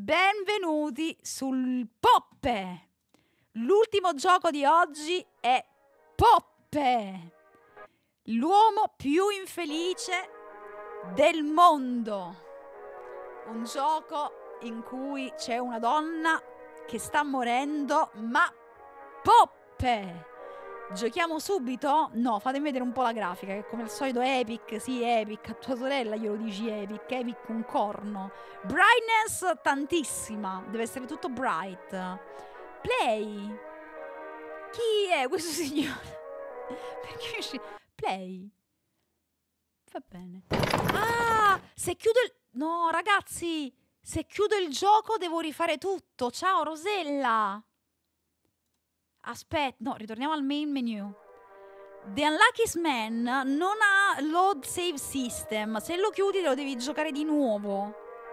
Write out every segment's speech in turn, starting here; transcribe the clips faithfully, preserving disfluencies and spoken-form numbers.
Benvenuti sul Poppe. L'ultimo gioco di oggi è Poppe, l'uomo più infelice del mondo. Un gioco in cui c'è una donna che sta morendo, ma Poppe. Giochiamo subito? No, fatemi vedere un po' la grafica, che come al solito Epic, sì Epic, a tua sorella glielo dici Epic, Epic un corno. Brightness tantissima, deve essere tutto bright. Play. Chi è questo signore? Perché sci- Play. Va bene. Ah, se chiudo il... No, ragazzi, se chiudo il gioco devo rifare tutto. Ciao Rosella. Aspetta, no, ritorniamo al main menu. The Unluckiest Man non ha load save system. Se lo chiudi te lo devi giocare di nuovo.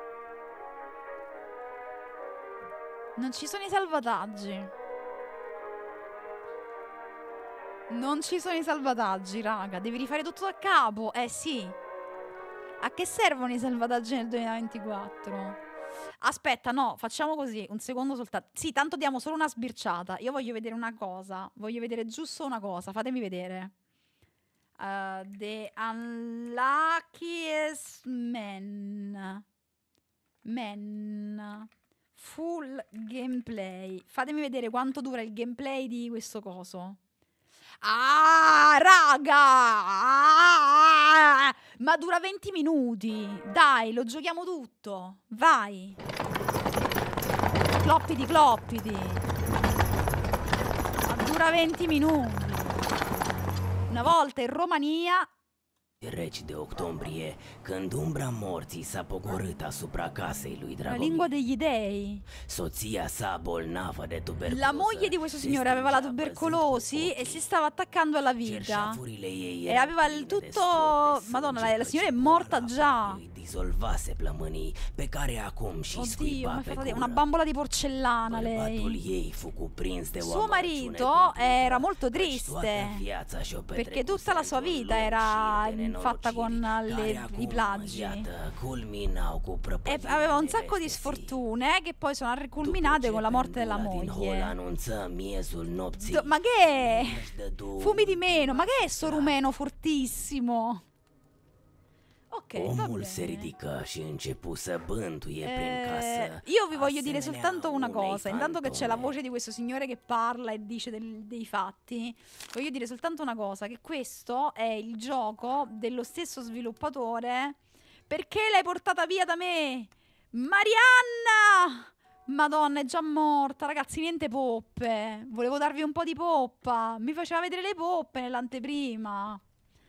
Non ci sono i salvataggi. Non ci sono i salvataggi, raga. Devi rifare tutto da capo. Eh sì. A che servono i salvataggi nel duemilaventiquattro? Aspetta, no, facciamo così, un secondo soltanto. Sì, tanto diamo solo una sbirciata. Io voglio vedere una cosa. Voglio vedere giusto una cosa. Fatemi vedere. Uh, the Unluckiest Man. Man. Full gameplay. Fatemi vedere quanto dura il gameplay di questo coso. Ah, raga! Ah, ma dura venti minuti. Dai, lo giochiamo tutto. Vai. Cloppiti, cloppiti. Ma dura venti minuti. Una volta in Romania... Reci de octombrie, când umbra morții s-a pogorât asupra casei lui La Dragomir. lingua degli dei. Soția sa bolnavă de tuberculoză. La moglie di questo signore aveva la tubercolosi e si stava attaccando alla vita. E aveva il tutto... Madonna, la, la signora è morta già. Disolvase plămânii pe care acum și Oddio, scuipa mi pe fa gură. una bambola di porcellana Bărbatul lei. ei fu cuprins de o Suo amarciune marito cumplită, era molto căci toată triste viața și-o perché petrecuse tutta la sua într-un vita lung era șir de fatta con nenorociri, le- care i acum, plagi. iată, culminau cu E prăpădirile aveva un sacco di nevestei. sfortune che poi sono După riculminate ce con la morte della pendula din hol moglie. anunță miezul nopții, Do- ma che è? își dădu Fumi di meno, ma che è sto ultima rumeno fortissimo? Ok, va Omul se bene. ridică și începu să bântuie prin Eh, casă. io vi voglio dire asemenea soltanto una unei cosa. Intanto che c'è la fantome. voce di questo signore che parla e dice del- dei fatti, voglio dire soltanto una cosa: che questo è il gioco dello stesso sviluppatore. Perché l'hai portata via da me? Marianna! Madonna, è già morta. Ragazzi, niente poppe. Volevo darvi un po' di poppa. Mi faceva vedere le poppe nell'anteprima.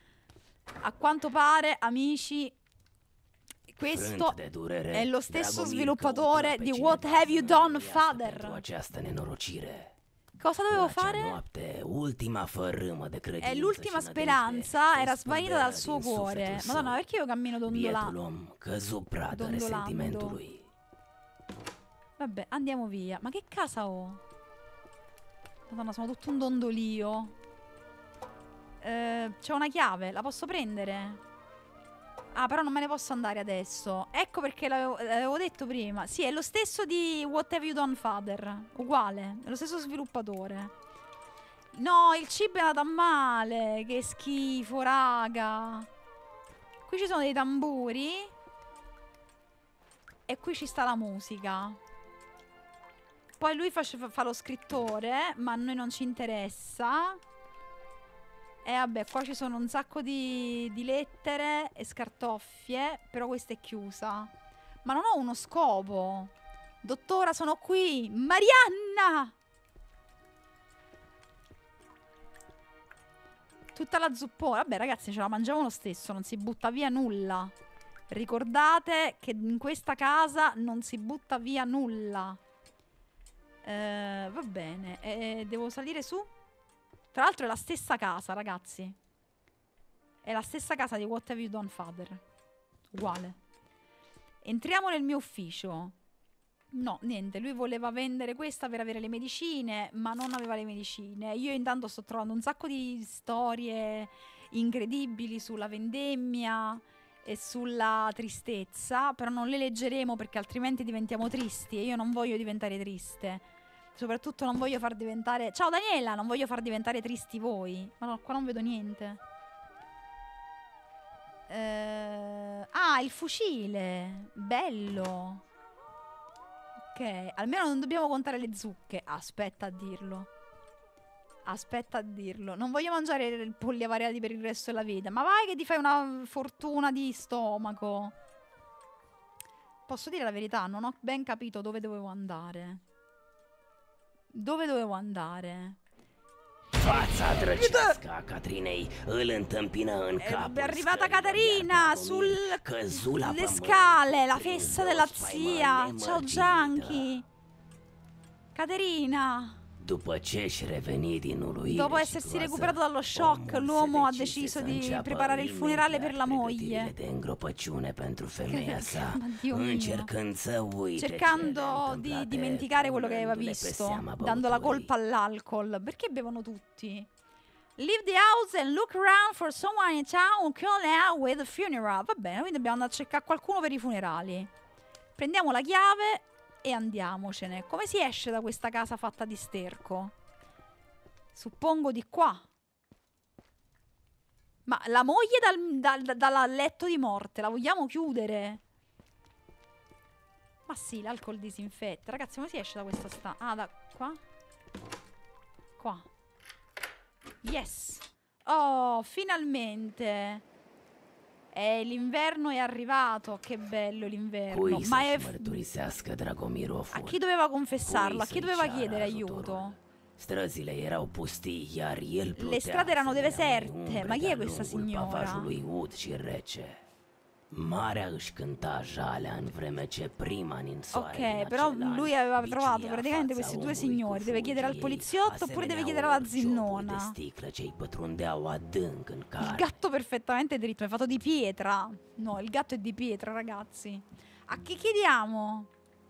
A quanto pare, amici, questo Frânt de durere, è lo stesso Dragomir sviluppatore căută pe di cineva What Have You să Done, înlocuiască Father? pentru această nenorocire. Cosa În dovevo acea fare? noapte, ultima fărâmă de credință E l'ultima și nădejde speranza se era svanita dal spulberă suo din cuore. sufletul său. Madonna, perché io cammino Bietul dondolando? om căzu pradă Dondolando. resentimentului. Vabbè, andiamo via. Ma che casa ho? Madonna, sono tutto un dondolio. Eh, c'è una chiave, la posso prendere? Ah, però non me ne posso andare adesso. Ecco perché l'avevo, l'avevo detto prima. Sì, è lo stesso di What Have You Done, Father. Uguale, è lo stesso sviluppatore. No, il cibo è andato a male. Che schifo, raga. Qui ci sono dei tamburi. E qui ci sta la musica. Poi lui fa, fa lo scrittore, ma a noi non ci interessa. E vabbè, qua ci sono un sacco di, di lettere e scartoffie, però questa è chiusa. Ma non ho uno scopo. Dottora, sono qui. Marianna! Tutta la zuppona. Vabbè, ragazzi, ce la mangiamo lo stesso, non si butta via nulla. Ricordate che in questa casa non si butta via nulla. Eh, va bene. Eh, devo salire su? Tra l'altro è la stessa casa, ragazzi. È la stessa casa di What Have You Done, Father. Uguale. Entriamo nel mio ufficio. No, niente, lui voleva vendere questa per avere le medicine, ma non aveva le medicine. Io intanto sto trovando un sacco di storie incredibili sulla vendemmia e sulla tristezza, però non le leggeremo perché altrimenti diventiamo tristi e io non voglio diventare triste. Soprattutto non voglio far diventare... Ciao Daniela, non voglio far diventare tristi voi. Ma no, qua non vedo niente. Eh... Ah, il fucile. Bello. Ok, almeno non dobbiamo contare le zucche. Aspetta a dirlo. Aspetta a dirlo. Non voglio mangiare polli avariati per il resto della vita. Ma vai che ti fai una fortuna di stomaco. Posso dire la verità, non ho ben capito dove dovevo andare. Dove dovevo andare? Fața drăcească a Catrinei îl întâmpină în È capul arrivata scărilor, Caterina iar sulle căzu la pământ, scale, la printr-un festa della dos faimă zia. Ciao nemărginită. Gianchi. Caterina. După ce își reveni din uluire Dopo și essersi groază, recuperato dallo shock, omul l'uomo ha se decise deciso să di înceapă preparare il funerale per la imediat moglie. pregătirile de îngropăciune pentru femeia sa, Ma Dio mio. încercând să uite Cercando cele di întâmplate, dimenticare quello che aveva punându-le pe visto, seama dando la băutului. colpa all'alcol. Perché bevono tutti? Leave the house and look around for someone in town who can help with the funeral. Va bene, quindi dobbiamo andare a cercare qualcuno per i funerali. Prendiamo la chiave e andiamocene. Come si esce da questa casa fatta di sterco? Suppongo di qua. Ma la moglie dal, dal, dal letto di morte la vogliamo chiudere? Ma sì, l'alcol disinfetta. Ragazzi, come si esce da questa stanza? Ah, da qua? Qua. Yes. Oh, finalmente. Eh, l'inverno è arrivato. Che bello l'inverno. Cui Ma să-și è... mărturisească Dragomir A chi doveva confessarlo? A Cui chi doveva să-i ceară chiedere ajutorul? aiuto? Străzile erau pustii, iar el plutea Le strade erano să le ia deserte. mai umbre Ma chi è de-a questa lungul signora? pavajului ud și rece. Marea își cânta jalea în vreme ce prima ninsoare din Ok, però acel an lui aveva vicia trovato praticamente fața questi due omului signori. cu Deve chiedere al fulgii, poliziotto oppure deve asemenea chiedere alla unor ciopuri de zinnona. sticlă ce-i pătrundeau adânc în Il care. gatto perfettamente dritto, è fatto di pietra. No, il gatto è di pietra, ragazzi. A chi chiediamo?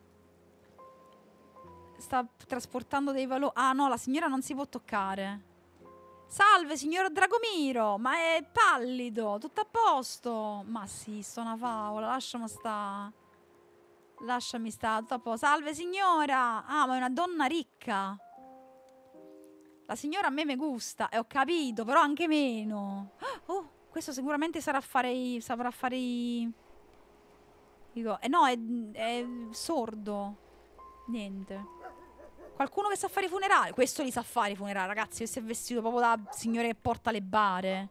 Sta trasportando dei valori. Ah no, la signora non si può toccare. Salve, signor Dragomiro, ma è pallido, tutto a posto. Ma sì, sto una favola, lasciami sta. Lasciami sta, tutto a posto. Salve, signora. Ah, ma è una donna ricca. La signora a me me gusta, e ho capito, però anche meno. Oh, questo sicuramente sarà fare i, saprà fare i... Dico, eh no, è, è sordo. Niente. Qualcuno che sa fare i funerali. Questo li sa fare i funerali, ragazzi. Questo è vestito proprio da signore che porta le bare.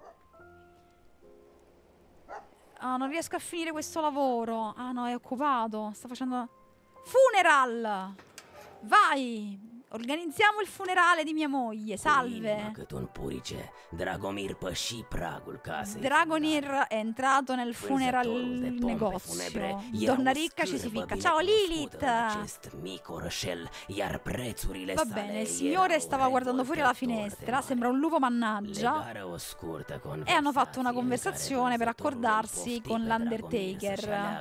Ah, non riesco a finire questo lavoro. Ah no, è occupato. Sta facendo... Funeral! Vai! Organizziamo il funerale di mia moglie. Salve. Cât un purice, Dragomir păși pragul casei. Dragomir è entrato nel funeral negozio. Donna ricca ci si ficca. Ciao Lilith. Acest mic orășel, iar prețurile Va sale bene, il signore stava guardando fuori alla finestra. Sembra un lupo mannaggia. E hanno fatto una conversazione per accordarsi con l'Undertaker.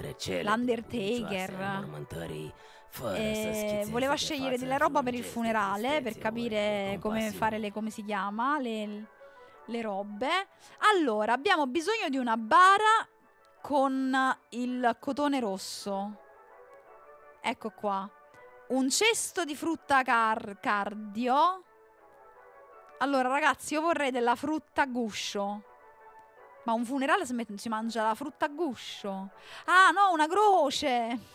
L'Undertaker. E voleva scegliere della roba per il funerale, per capire come fare le, come si chiama, le, le robe. Allora, abbiamo bisogno di una bara con il cotone rosso. Ecco qua. Un cesto di frutta car cardio. Allora, ragazzi, io vorrei della frutta a guscio. Ma un funerale si, si mangia la frutta a guscio? Ah, no, una croce.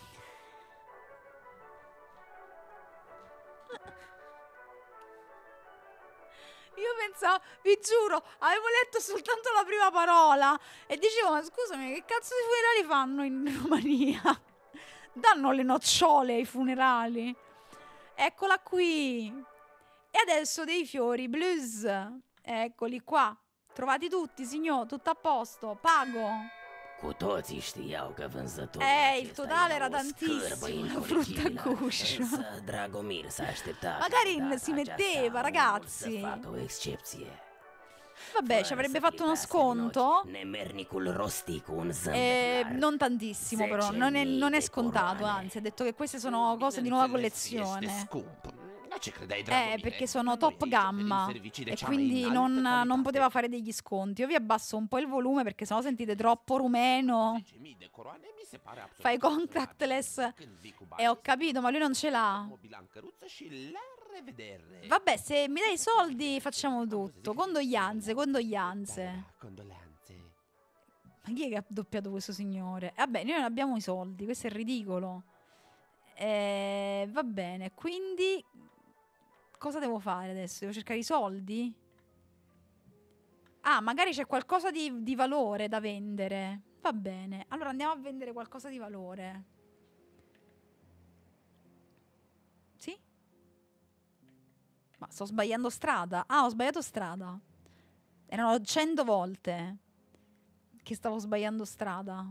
Io pensavo, vi giuro, avevo letto soltanto la prima parola e dicevo, ma scusami, che cazzo di funerali fanno in Romania? Danno le nocciole ai funerali. Eccola qui. E adesso dei fiori blues. Eccoli qua. Trovati tutti, signor, tutto a posto. Pago. Cu toții știau că vânzătorul Eh, il acesta totale era era o scârbă tantissimo, la frutta a incorrigibilă, guscio. însă Dragomir s-a așteptat Magari ca de si data metteva, aceasta ragazzi. omul să facă o excepție. Vabbè, ci Fără avrebbe să fatto uno clipească din sconto. ochi, nemernicul rosti cu un zâmbet Eh, larg. non tantissimo però, non è, non è scontato, anzi ha detto che queste sono cose di nuova collezione. Este scump. Eh, perché sono top gamma e quindi non, non poteva fare degli sconti. Io vi abbasso un po' il volume perché sennò sentite troppo rumeno. Fai contactless. E ho capito, ma lui non ce l'ha. Vabbè, se mi dai i soldi facciamo tutto. Condoglianze, condoglianze. Ma chi è che ha doppiato questo signore? Vabbè, noi non abbiamo i soldi, questo è ridicolo. Eh, va bene, quindi cosa devo fare adesso? Devo cercare i soldi? Ah, magari c'è qualcosa di, di valore da vendere. Va bene, allora andiamo a vendere qualcosa di valore. Sì? Ma sto sbagliando strada. Ah, ho sbagliato strada. Erano cento volte che stavo sbagliando strada.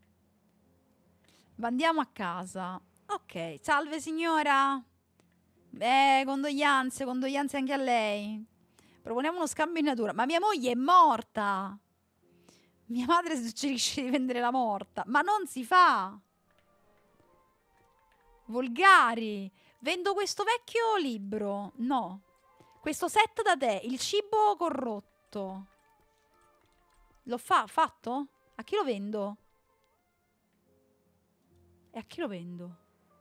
Ma andiamo a casa. Ok, salve signora. Eh, condoglianze, condoglianze anche a lei. Proponiamo uno scambio in natura. Ma mia moglie è morta. Mia madre suggerisce di vendere la morta. Ma non si fa. Volgari. Vendo questo vecchio libro. No. Questo set da te. Il cibo corrotto. L'ho fa fatto? A chi lo vendo? E a chi lo vendo?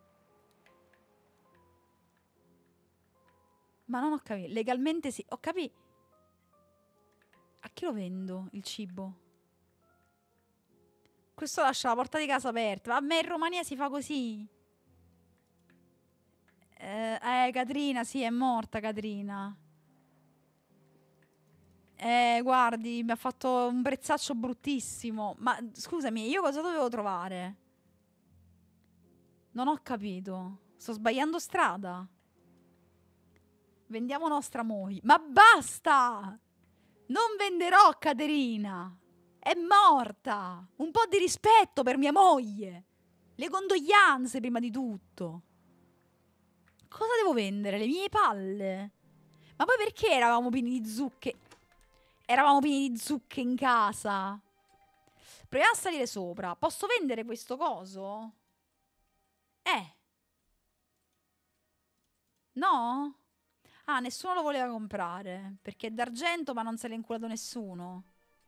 Ma non ho capito. Legalmente sì. Ho capito. A chi lo vendo il cibo? Questo lascia la porta di casa aperta. A me in Romania si fa così. Eh, eh, Catrina, sì, è morta Catrina. Eh, guardi, mi ha fatto un prezzaccio bruttissimo. Ma scusami, io cosa dovevo trovare? Non ho capito. Sto sbagliando strada. Vendiamo nostra moglie. Ma basta! Non venderò Caterina. È morta. Un po' di rispetto per mia moglie. Le condoglianze prima di tutto. Cosa devo vendere? Le mie palle? Ma poi perché eravamo pieni di zucche? Eravamo pieni di zucche in casa. Proviamo a salire sopra. Posso vendere questo coso? Eh. No? Ah, nessuno lo voleva comprare. Perché è d'argento ma non se l'è inculato nessuno.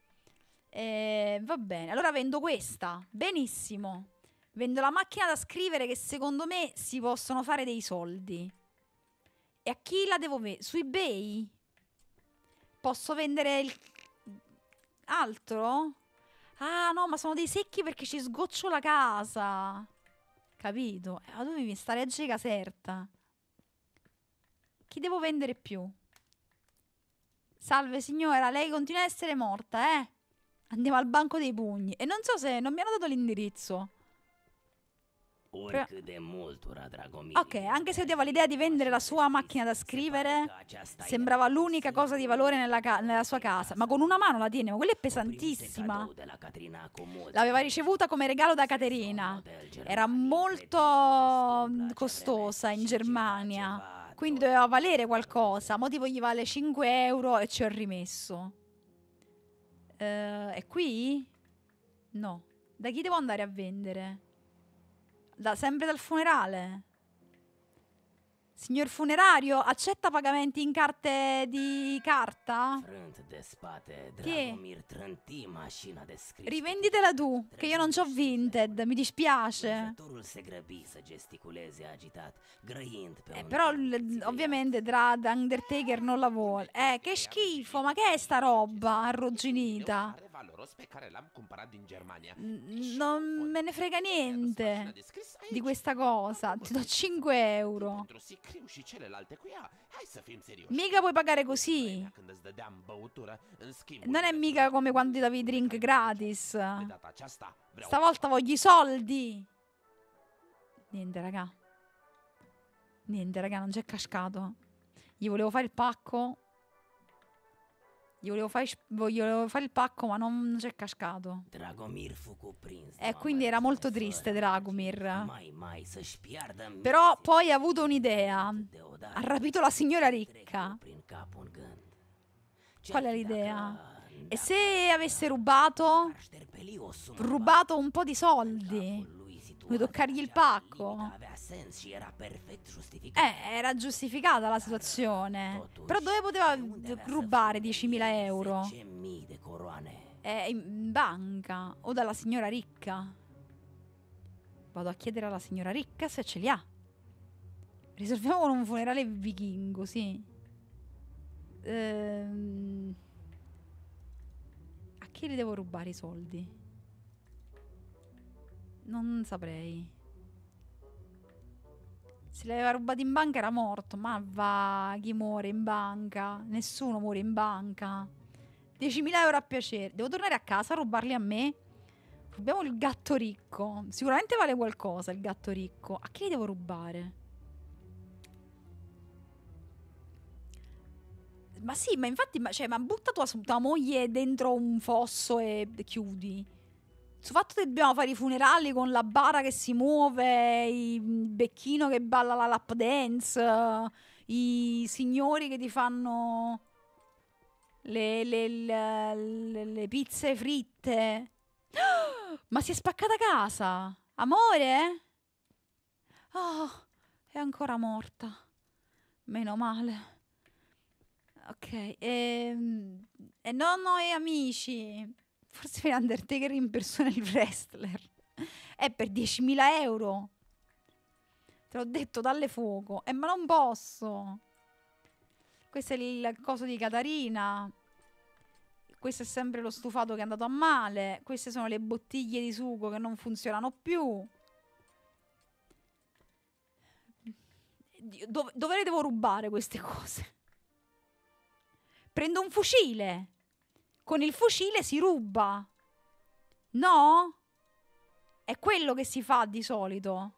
Eh, va bene. Allora vendo questa. Benissimo. Vendo la macchina da scrivere che secondo me si possono fare dei soldi. E a chi la devo vendere? Su eBay? Posso vendere il... altro? Ah no, ma sono dei secchi perché ci sgoccio la casa. Capito? Eh, ma tu devi stare a G Caserta. Chi devo vendere più? Salve signora, lei continua a essere morta, eh? Andiamo al banco dei pugni. E non so se non mi hanno dato l'indirizzo. Oricât de mult ura Dragomir. Ok, anche se odiava l'idea di vendere la sua macchina da scrivere, sembrava l'unica cosa di valore nella, ca- nella sua casa. Ma con una mano la tiene, ma quella è pesantissima. L'aveva ricevuta come regalo da Caterina. Era molto mm, costosa in Germania, quindi doveva valere qualcosa. Mo tipo gli vale cinque euro e ci ho rimesso. Eh, è qui? No. Da chi devo andare a vendere? Da, sempre dal funerale. Signor funerario, accetta pagamenti in carte di carta? Frânt de spate, Chi è? Dragomir trânti mașina de scris. Rivenditela tu, che io non c'ho Vinted, mi dispiace. Vânzătorul se grăbi să gesticuleze agitat, grăind pe Eh, un però ton l- puțin ovviamente tra The Undertaker non la vuole. Eh, che schifo, ma che è sta roba arrugginita? Are valoros pe care l-am cumpărat din Germania. N- Non me ne frega niente di questa cosa. Ti do cinque euro. Pentru sicriu și celelalte cu ea. Hai să fim serioși. Mica puoi pagare così. Vremea când îți dădeam băutură în schimb. Non è mica come quando ti davi i drink gratis. De data aceasta vreau Stavolta voglio i soldi. Niente, raga. Niente, raga, non c'è cascato. Gli volevo fare il pacco. Gli volevo fare, volevo fare il pacco, ma non c'è cascato. Dragomir fu cuprins de E o quindi era amarezze molto fără triste margini. Dragomir. Mai mai să-și piardă Però minții poi ha avuto un'idea. deodată Ha rapito la signora trecu ricca. prin cap un gând. Qual è Ce-ar fi l'idea? dacă- E se avesse rubato? ar șterpeli o sumă Rubato un po' di în soldi. capul lui situat Vuoi toccargli il pacco? Avea sens și era perfect justificat. Eh, era giustificata la situazione. Totuși, Però dove poteva de unde avea să rubare fure diecimila euro? zece mii de coroane? Eh, in banca o dalla signora ricca. Vado a chiedere alla signora ricca se ce li ha. Risolviamo con un funerale vichingo, sì. Ehm... A chi li devo rubare i soldi? Non saprei. Se li aveva rubati in banca era morto. Ma va, chi muore in banca? Nessuno muore in banca. diecimila euro a piacere. Devo tornare a casa a rubarli a me? Rubiamo il gatto ricco. Sicuramente vale qualcosa il gatto ricco. A chi li devo rubare? Ma sì, ma infatti, ma, cioè, ma butta tua, tua moglie dentro un fosso e chiudi. Sul fatto che dobbiamo fare i funerali con la bara che si muove, il becchino che balla la lap dance, i signori che ti fanno le, le, le, le, le pizze fritte. Ma si è spaccata casa! Amore? Oh, è ancora morta. Meno male. Ok, ehm, e nonno e amici. Forse per Undertaker impersona il wrestler. È per diecimila euro. Te l'ho detto, dalle fuoco. Eh, ma non posso. Questo è il coso di Catarina. Questo è sempre lo stufato che è andato a male. Queste sono le bottiglie di sugo che non funzionano più. Dove, dove le devo rubare queste cose? Prendo un fucile. Con il fucile si ruba. No? È quello che si fa di solito.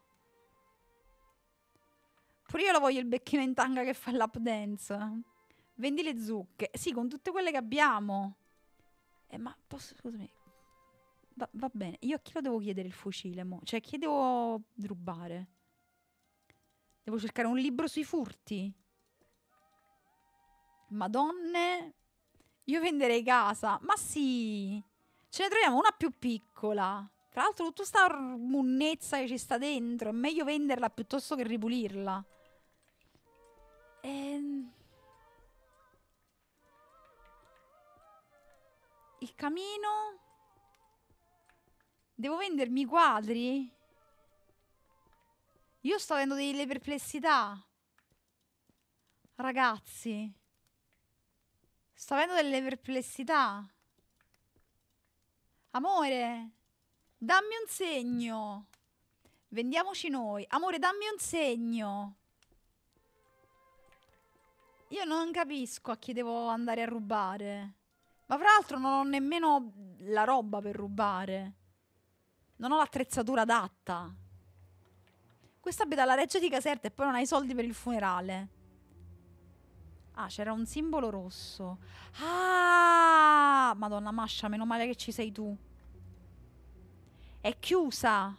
Pure io lo voglio il becchino in tanga che fa il lap dance. Vendi le zucche. Sì, con tutte quelle che abbiamo. Eh, ma posso, scusami. Va, va bene. Io a chi lo devo chiedere il fucile, mo? Cioè, chi devo rubare? Devo cercare un libro sui furti. Madonne. Io venderei casa. Ma sì. Ce ne troviamo una più piccola. Tra l'altro tutta sta munnezza che ci sta dentro. È meglio venderla piuttosto che ripulirla. Ehm... Il camino. Devo vendermi i quadri? Io sto avendo delle perplessità. Ragazzi. Sto avendo delle perplessità. Amore, dammi un segno. Vendiamoci noi. Amore, dammi un segno. Io non capisco a chi devo andare a rubare. Ma fra l'altro non ho nemmeno la roba per rubare. Non ho l'attrezzatura adatta. Questa abita alla Reggia di Caserta e poi non ha i soldi per il funerale. Ah, c'era un simbolo rosso. Ah! Madonna Mascia, meno male che ci sei tu. È chiusa.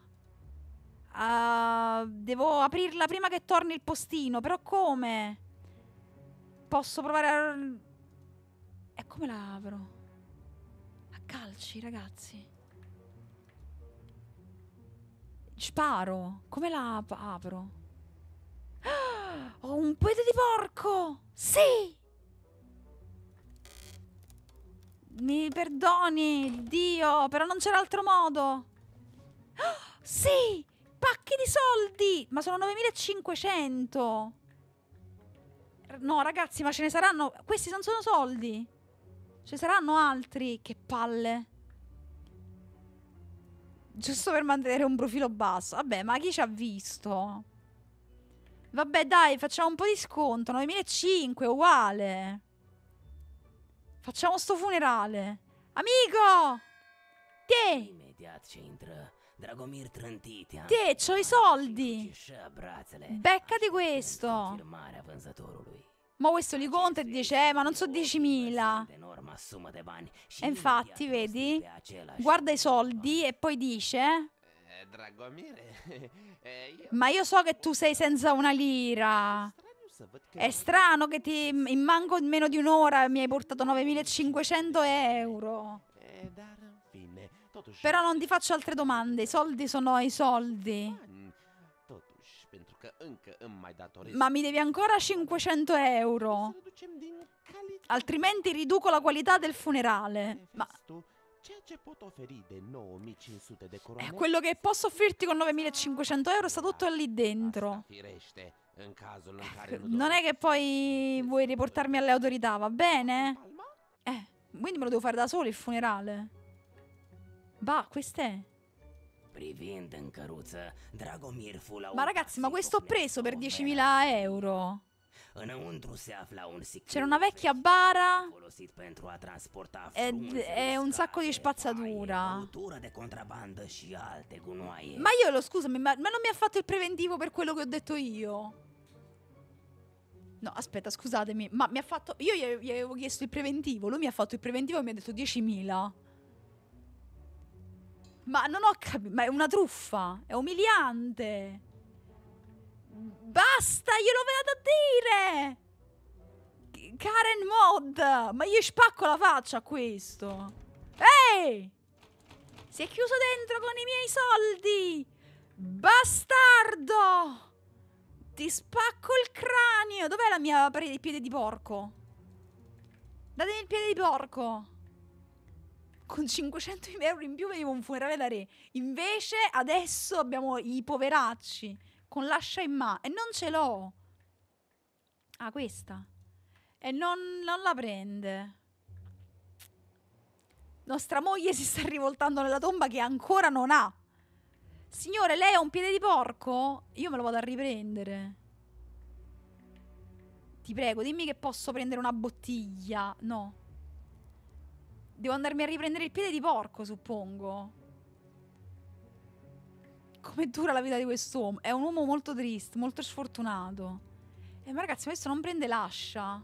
Uh, devo aprirla prima che torni il postino. Però come? Posso provare a... E come la apro? A calci, ragazzi. Sparo. Come la ap- apro? Ah, ho un piede di porco! Sì! Mi perdoni, Dio, però non c'era altro modo. Ah, sì! Pacchi di soldi! Ma sono novemilacinquecento. No, ragazzi, ma ce ne saranno... Questi non sono soldi. Ce ne saranno altri. Che palle. Giusto per mantenere un profilo basso. Vabbè, ma chi ci ha visto? Vabbè, dai, facciamo un po' di sconto. novemilacinquecento, uguale. Facciamo sto funerale. Amico! Te! Imediat ce intră Dragomir Trântitea. Te, c'ho i soldi. Cișea brațele. Beccati questo. Firmarea vânzătorului. Ma questo li conta e dice, eh, ma non so diecimila. Enorma sumă de bani. Și E infatti, imediat vedi? pe același Guarda i soldi e poi dice... Eh, Dragomire, eh, io... Ma io so che tu sei senza una lira. Strano să văd că... È strano che ti, in manco in meno di un'ora mi hai portato novemilacinquecento euro. Eh, dar în fine, tot Totuși, Però non ti faccio altre domande. I soldi sono i soldi. bani, totuși, pentru că încă îmi mai datorezi. Ma mi devi ancora cinquecento euro. Să reducem din calitate. Altrimenti riduco la qualità del funerale. Ma Vezi tu, ceea ce pot oferi de nouămicinci sute de coroane. eh, quello che posso offrirti con novemilacinquecento euro sta tutto lì Asta dentro. firește, în cazul în care nu Non è che poi vuoi riportarmi alle autorità, va bene? Palma? Eh, quindi me lo devo fare da solo il funerale. Bah, quest'è. Privind în căruță, Dragomir fu la Ma un ragazzi, ma taxi questo ho pornit preso per cu o diecimila euro. Înăuntru se afla un sicriu C'era una vecchia bara folosit pentru a transporta e, frunze, e un sacco di uscate, spazzatura. paie, băutură de contrabbandă și alte gunoaie. Ma io lo scusami, ma, ma non mi ha fatto il preventivo per quello che ho detto io? No, aspetta, scusatemi, ma mi ha fatto... Io gli, gli avevo chiesto il preventivo, lui mi ha fatto il preventivo e mi ha detto diecimila. Ma non ho capito, ma è una truffa, è umiliante. Basta, glielo vado a dire! K- Karen Mod, ma io spacco la faccia a questo. Ehi! Si è chiuso dentro con i miei soldi! Bastardo! Ti spacco il cranio! Dov'è la mia pre- il piede di porco? Datemi il piede di porco! Con cinquecento euro in più venivo un funerale da re. Invece adesso abbiamo i poveracci con l'ascia in mano. E non ce l'ho. Ah, questa. E non, non la prende. Nostra moglie si sta rivoltando nella tomba che ancora non ha. Signore, lei ha un piede di porco? Io me lo vado a riprendere. Ti prego, dimmi che posso prendere una bottiglia. No. Devo andarmi a riprendere il piede di porco, suppongo. Come dura la vita di quest'uomo. È un uomo molto triste, molto sfortunato. E ma ragazzi, questo non prende l'ascia.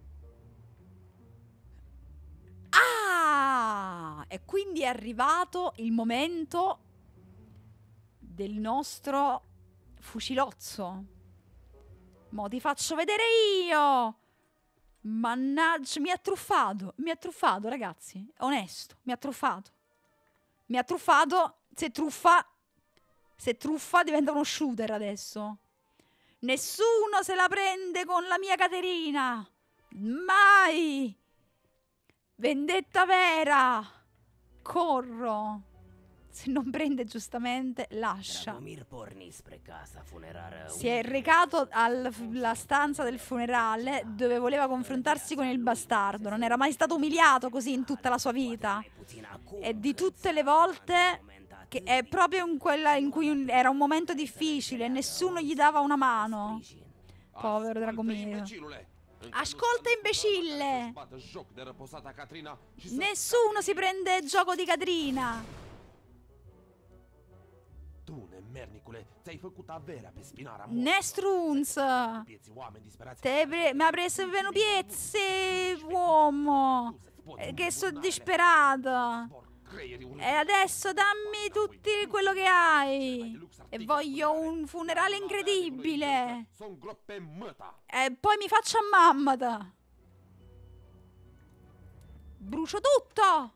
Ah! E quindi è arrivato il momento del nostro fucilozzo. Mo' ti faccio vedere io. Mannaggia, mi ha truffato. Mi ha truffato, ragazzi. È onesto, mi ha truffato. Mi ha truffato. Se truffa, se truffa diventa uno shooter adesso. Nessuno se la prende con la mia Caterina. Mai. Vendetta vera. Corro. Se non prende giustamente, lascia. Dragomir porni spre casa funerară. Si è recato alla stanza del funerale dove voleva confrontarsi con il bastardo. Non era mai stato umiliato così in tutta la sua vita. E di tutte le volte che è proprio in quella in cui era un momento difficile e nessuno gli dava una mano. Povero Dragomir. Ascolta, imbecille! Nessuno si prende il gioco di Catrina. Tu, nemernicule, ți-ai făcut averea pe spinarea mea. Nestrunz! Pieți oameni disperați. Te pre- mi ha preso il piezze, uomo! Eh, Che sono disperata! E adesso dammi tutti quello che hai! E voglio un funerale incredibile! Sunt grop pe măta. E poi mi faccio a mammata! Brucio tutto!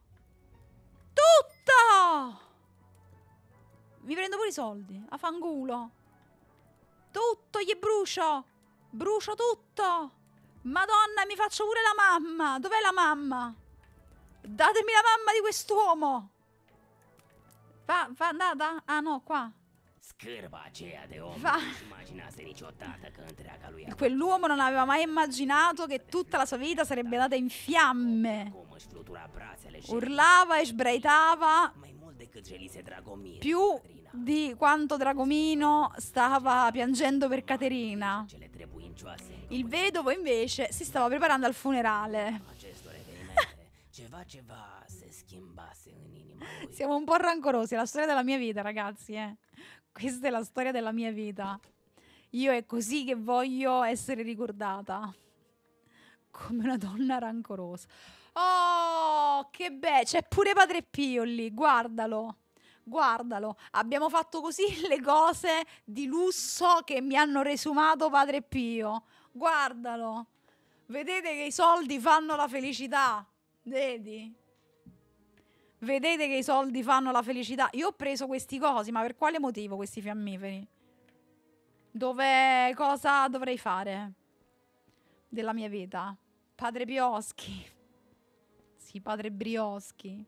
Tutto! Mi prendo pure i soldi, a fanculo. Tutto gli brucio. Brucio tutto. Madonna, mi faccio pure la mamma. Dov'è la mamma? Datemi la mamma di quest'uomo. Va, va andata? Ah no, qua. Scârba aceea de om Va. nu-și imaginase niciodată că întreaga lui Quell'uomo non aveva mai immaginato che tutta la sua vita sarebbe andata in fiamme. cum își flutura brațele și Urlava e sbraitava mai mult decât gelise Dragomir. più di quanto Dragomino stava piangendo per Caterina. Cele trebuincioase Il vedovo invece si stava preparando al funerale. acestor evenimente. Ceva, ceva se schimbase în inima lui. Siamo un po' rancorosi, è la storia della mia vita, ragazzi, eh. Questa è la storia della mia vita. Io è così che voglio essere ricordata. Come una donna rancorosa. Oh, che bello! C'è pure Padre Pio lì, guardalo. Guardalo. Abbiamo fatto così le cose di lusso che mi hanno resumato Padre Pio. Guardalo. Vedete che i soldi fanno la felicità. Vedi? Vedete che i soldi fanno la felicità. Io ho preso questi cosi, ma per quale motivo questi fiammiferi? Dove, cosa dovrei fare della mia vita? Padre Bioschi. Sì, padre Brioschi.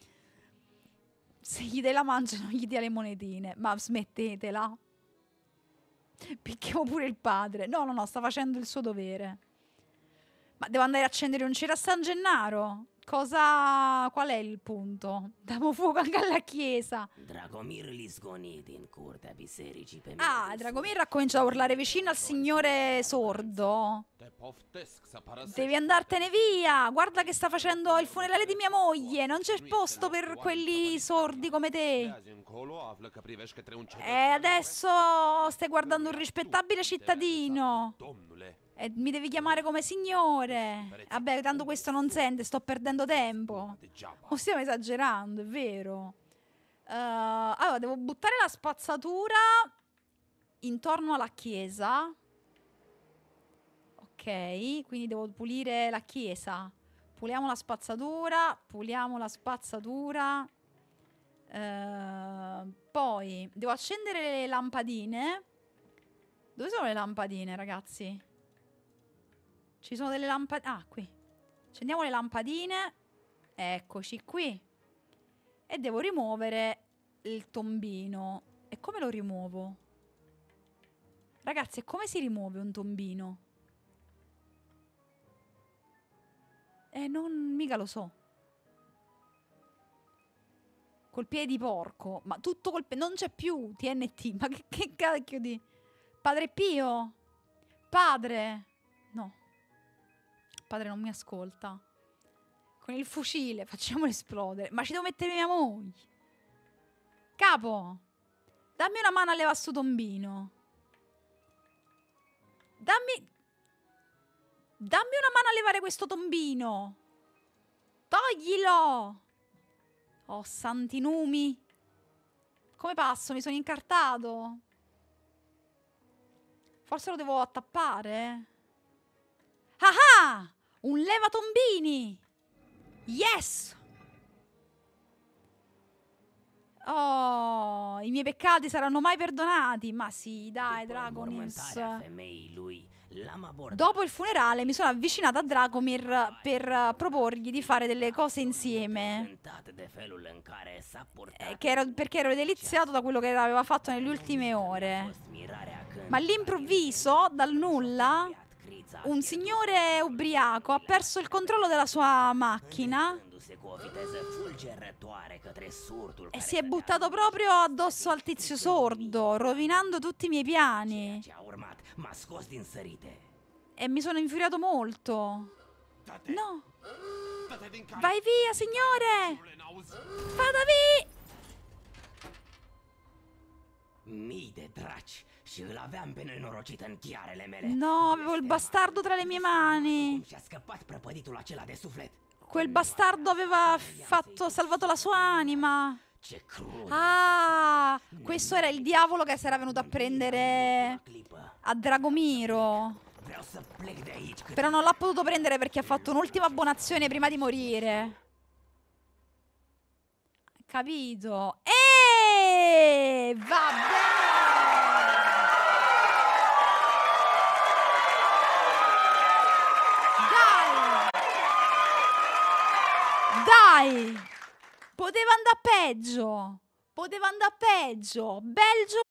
Se gli dai la mancia non gli dia le monetine. Ma smettetela. Picchiamo pure il padre. No, no, no, sta facendo il suo dovere. Ma devo andare a accendere un cero a San Gennaro? Cosa... Qual è il punto? Diamo fuoco anche alla chiesa. Dragomir li sgonit in curtea bisericii pe Ah, mine de Dragomir ha cominciato a urlare vicino al signore sordo. Te poftesc să părăsești. Devi andartene via. Guarda che sta facendo il funerale di mia moglie. Non c'è posto per quelli sordi come De te. azi încolo află că privești către un E cetățean adesso stai guardando un rispettabile cittadino. Domnule, E mi devi chiamare come signore. Vabbè, tanto questo non sente, sto perdendo tempo. degeaba. O stiamo esagerando, è vero. Uh, allora, devo buttare la spazzatura intorno alla chiesa. Ok, quindi devo pulire la chiesa. Puliamo la spazzatura, puliamo la spazzatura. Uh, poi devo accendere le lampadine. Dove sono le lampadine, ragazzi? Ci sono delle lampadine. Ah, qui. Accendiamo le lampadine. Eccoci qui. E devo rimuovere il tombino. E come lo rimuovo? Ragazzi, e come si rimuove un tombino? Eh, non mica lo so. Col piede di porco. Ma tutto col piede. Non c'è più T N T. Ma che, che cacchio di... Padre Pio? Padre? No. Padre non mi ascolta. Con il fucile facciamolo esplodere. Ma ci devo mettere mia moglie. Capo, dammi una mano a levare sto tombino. Dammi... Dammi una mano a levare questo tombino. Toglilo. Oh, santi numi. Come passo? Mi sono incartato. Forse lo devo attappare. Ah ah! Un levatombini! Yes! Oh, i miei peccati saranno mai perdonati. Ma sì, dai, După Dragonis. înmormântarea femeii lui, l-am abordat. Dopo il funerale mi sono avvicinata a Dragomir per eh, proporgli di fare delle cose insieme. Prezentat de felul în care s-a purtat. Eh, che ero- perché ero deliziato da quello che aveva fatto nelle ultime A ore. fost mirarea când Ma all'improvviso, dal nulla, crița un signore ubriaco ha perso il controllo della sua macchina îndreptându-se cu o viteză fulgerătoare către surtul e care si è stătea buttato proprio addosso al tizio sordo, rovinando tutti i miei piani. ce a urmat, m-a scos din sărite. E mi sono infuriato molto. Dă-te, No, dă-te din cale. vai via, signore! Domnule, n-auzi? Vada via! Mii de draci și îl aveam pe nenorocit în chiarele mele. No, avevo il bastardo tra le mie mani. Cum și-a scăpat prăpăditul acela de suflet. Quel bastardo aveva fatto, salvato la sua anima. Ce crud. Ah, questo era il diavolo che si era venuto a prendere Clipă. a Dragomiro. Vreau să plec de aici cât Però non l'ha potuto prendere perché ha fatto un'ultima buonazione prima di morire. Capito? E vabbè! Dai! Dai! Poteva andare peggio! Poteva andare peggio! Belgio